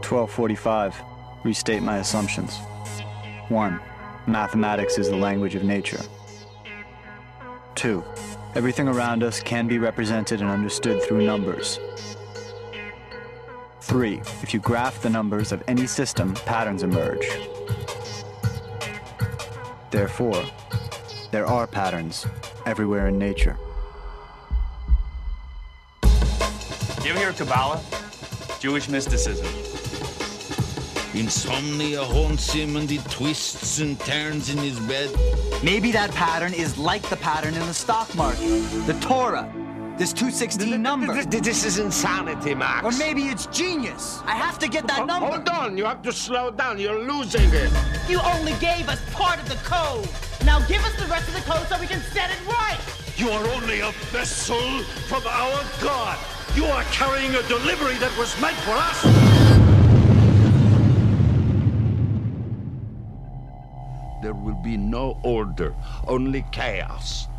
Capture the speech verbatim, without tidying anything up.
twelve forty-five. Restate my assumptions. One. Mathematics is the language of nature. Two. Everything around us can be represented and understood through numbers. Three. If you graph the numbers of any system, patterns emerge. Therefore, there are patterns everywhere in nature. You ever hear of Kabbalah? Jewish mysticism. Insomnia haunts him and he twists and turns in his bed. Maybe that pattern is like the pattern in the stock market. The Torah. This two sixteen number. This is insanity, Max. Or maybe it's genius. I have to get that number. Hold on, you have to slow down. You're losing it. You only gave us part of the code. Now give us the rest of the code so we can set it right. You are only a vessel from our God. You are carrying a delivery that was meant for us. There will be no order, only chaos.